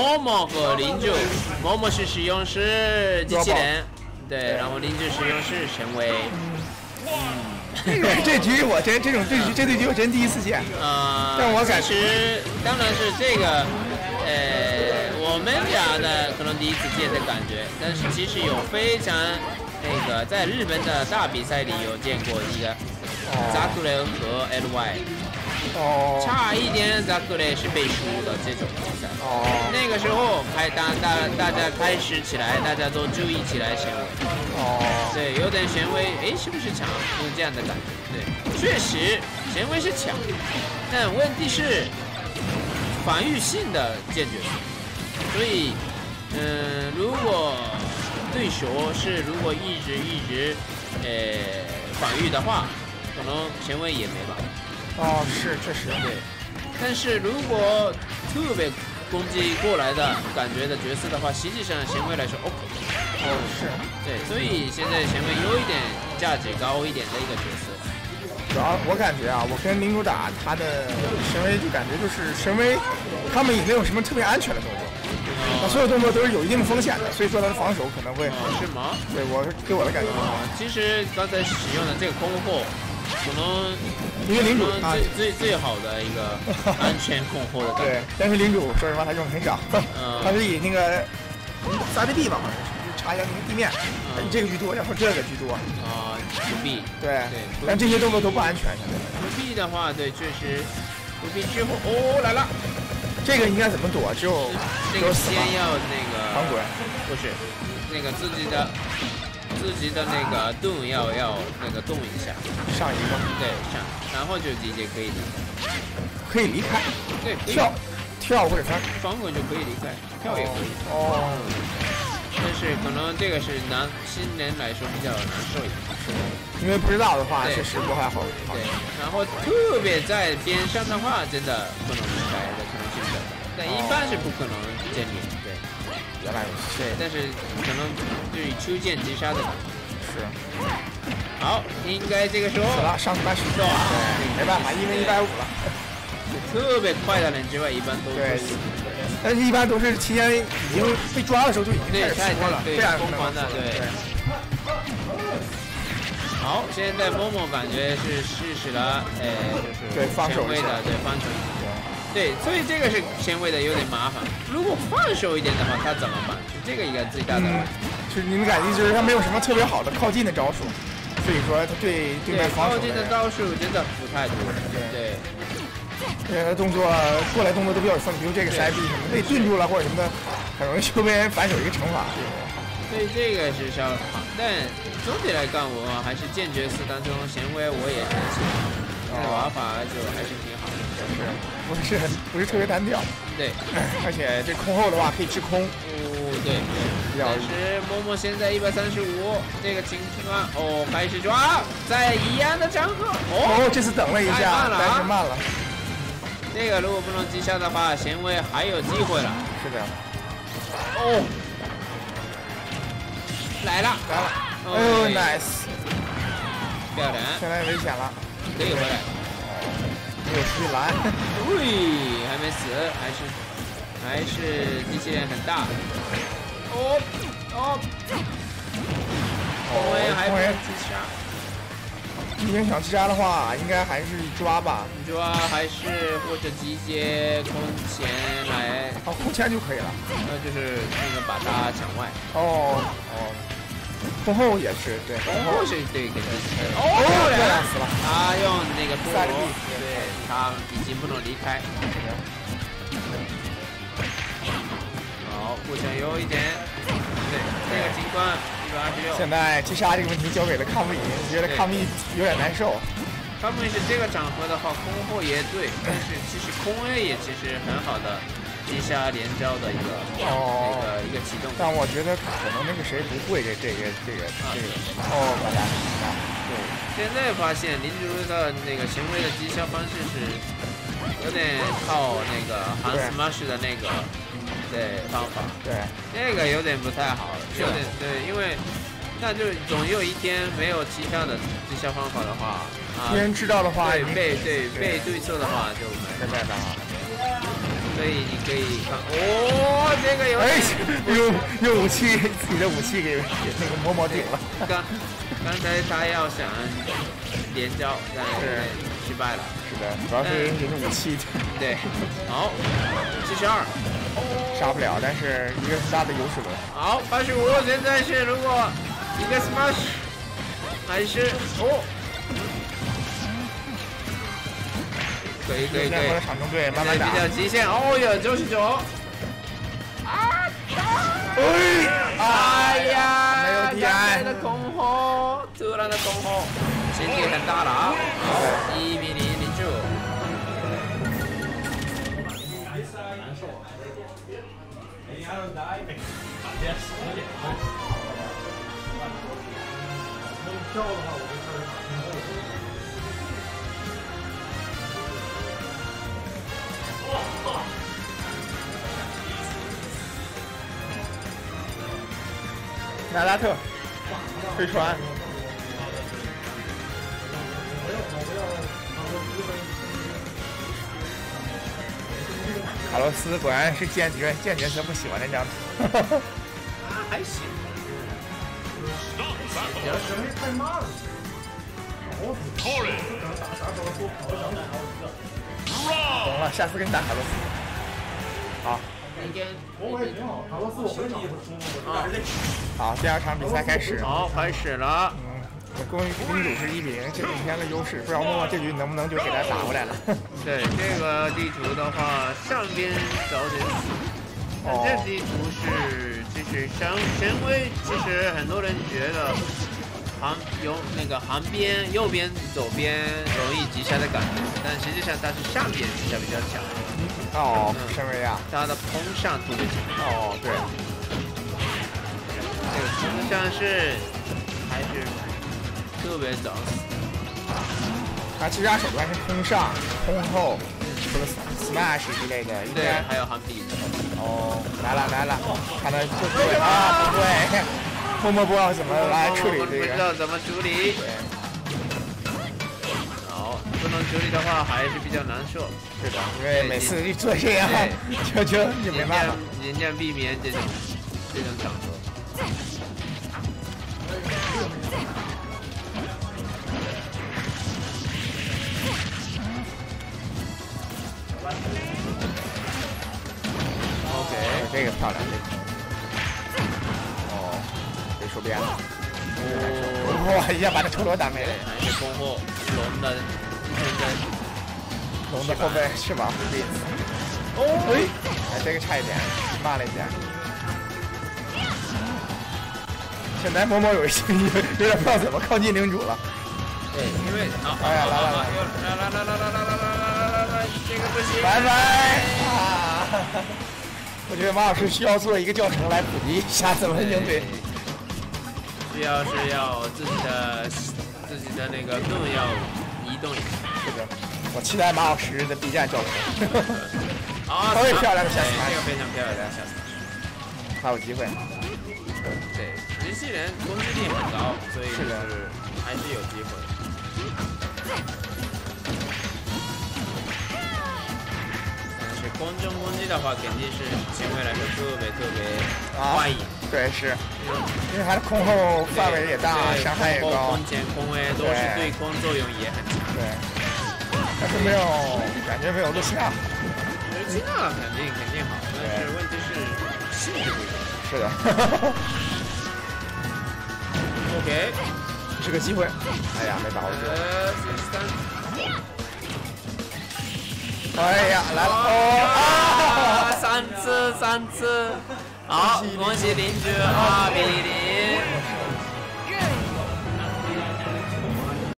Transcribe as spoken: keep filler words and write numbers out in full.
嬷嬷和领主，嬷嬷是使用是机器人，对，然后领主使用是神威。 这这局我真这种对局这对局我真第一次见。 啊、呃， 但我感其实当然是这个，呃，我们俩的可能第一次见的感觉，但是其实有非常那个在日本的大比赛里有见过一个扎克雷和 L Y。 哦， 差一点，扎克雷是被输的这种比赛。 哦， 那个时候开大大大家开始起来，大家都注意起来神威。 哦， 对，有点神威，哎，是不是强？有这样的感觉。对，确实神威是强，但问题是防御性的坚决。所以，嗯、呃，如果对手是如果一直一直呃防御的话，可能神威也没办法。 哦，是确实对，但是如果特别攻击过来的感觉的角色的话，实际上神威来说 OK。 哦，是。 对，所以现在神威有一点价值高一点的一个角色。 主要我感觉啊，我跟领主打他的神威就感觉就是神威，他们也没有什么特别安全的动作，他、哦、所有动作都是有一定风险的，所以说他的防守可能会。 哦，是吗？ 对，我给我的感觉。 哦，其实刚才使用的这个空后。可能因为领主啊，最最最好的一个安全控后的对，但是领主说实话他用的很少，嗯、他是以那个撒币币吧，好像是就查一下那个地面，嗯、以这个居多，然后这个居多啊，不必对对， 但这些动作都不安全。 不必的话，对，确实不必之后哦来了， 这个应该怎么躲？只有这个先要那个防滚， 不是那个自己的。自己的那个动要要那个动一下， 上一个， 对上，然后就直接可以离开， 可以离开， 对， 跳，跳或者翻翻滚就可以离开，跳也可以。 哦， 但是可能这个是难新人来说比较难受一点， 是的，因为不知道的话确实不太好。 对，然后特别在边上的话，真的不能离开的可能性比较大，但一般是不可能建立。对。 原来如此， 对，但是可能对于初见击杀的是。 好，应该这个时候死了，上次把许多，对，没办法，因为一百五了。 特别快的人之外，一般都对，但是一般都是提前已经被抓的时候就已经开始说了，这样疯狂的，对。好，现在默默感觉是试试了，呃，就是对放手的，对放手。对，所以这个是前卫的有点麻烦。如果放手一点的话，他怎么办？是这个一个最大的问题。 嗯、就是你们感觉就是他没有什么特别好的靠近的招数，所以说他对对面防守。 靠近的招数真的不太多。对。 对。呃，动作过来动作都比较顺，比如这个塞币什么被顿住了或者什么的，很容易就被人反手一个惩罚。 所以这个是稍好，但总体来看，我还是剑角色当中贤威我也很喜欢，这个玩法就还是挺好的。 是，不是很不是特别单调。 对， 而且这空后的话可以制空。 哦，对。但是默默现在一百三十五，这个情况哦开始抓，在一样的场合哦，这次等了一下，但是慢了。 这个如果不能击杀的话，贤威还有机会了。 是的。 哦，来了来了，哦 ，nice， 漂亮。 现在危险了， 可以回来。 没有出去拦， 喂，还没死，还是还是机器人很大。哦哦，空威还不能击杀。 你们想击杀的话，应该还是抓吧？ 抓还是或者直接空前来？ 哦，空前就可以了。 那就是那个把他抢外。 哦哦。空后也是对， 空后是对给他哦，这样死了。 他用那个陀螺，对他已经不能离开。好，步枪有一点，对那个情况一百二十六。 现在击杀这个问题交给了康密，觉得康密有点难受。 康密是这个场合的话，空后也对，但是其实空 A 也其实很好的。击杀连招的一个哦，那个一个启动， 但我觉得可能那个谁不会这这个这个这个哦，完蛋完蛋。 对，现在发现林竹的那个行为的击杀方式是有点靠那个韩 smash 的那个对方法， 对， 那个有点不太好，有点对，因为那就总有一天没有其他的击杀方法的话， 别人知道的话， 对被对被对策的话就没办法。 所以你可以看，哦，这这个有哎点， 用用武器自己的武器给给那个嬷嬷顶了。 刚刚才他要想连招，但是失败了。 是的，主要是用武器对，好，七十二， 杀不了，但是一个很大的优势了。 好，八十五，现在是如果一个 smash 还是哦，可以可以可以， 场中队慢慢打， 比较极限，哦哟，九十九。哎呀， 没有 D I 的空后，突然的空后，心地很大了啊！一比零领住。 纳拉特飞船，卡洛斯果然是见角见角色不喜欢那张图。 啊，还行。有时候太慢了。 懂了，下次跟你打卡洛斯。好。 应该我也挺好，卡洛斯我会打。 啊， 好，第二场比赛开始。 好，开始了。 嗯，我公公主是一比零，这领先的优势，不知道默默这局能不能就给他打回来了。 对，这个地图的话，上边早点死。 哦。 这地图是就是神神威，其实很多人觉得旁有那个旁边、右边、左边容易击杀的感觉，但实际上它是上边击杀比较强。 哦，神威啊， 它的碰上特别强。 哦，对， 这个碰上是还是特别早死。 他击杀手段是空上、空后，除了 smash 之类的，应对， 该还有韩比。 哦，来了来了，看他会不会啊？不会，默默不知道怎么来处理这个， 不知道怎么处理。好，不能处理的话还是比较难受。 是的，因为每次一做这样，就就就没办法， 尽量避免这种这种场合。OK， 这个漂亮，这个。哦，被收编了。哇！一下把这陀螺打没了。 还是攻后龙的现在。 龙的后背翅膀是例子。哦，哎，这个差一点，慢了一点。现在默默有些有点不知道怎么靠近领主了。 对，因为啊， 哎呀，来了来了来来来来来来来来来来，这个不行。 拜拜啊！我觉得马老师需要做一个教程来普及一下怎么应对。 需要是要自己的自己的那个盾要移动一下。 是的。我期待马老师的 B 站教程。 啊， 特别漂亮的下斯，这个非常漂亮的下斯， 还有机会。 对，机器人攻击力很高，所以是的， 还是有机会。但是空中攻击的话，肯定是前卫来说特别特别快瘾。 对，是，因为它的空后范围也大，伤害也高， 空前空 A 都是对空作用也很强。 对。但是没有，感觉没有露西亚好。 露西亚肯定肯定好，但是问题是性质不一样。 是的。 OK， 是个机会。哎呀，没把握住。 呃，四十三。 哎呀，来了！哦啊，三次三次。好，恭喜邻居二比零。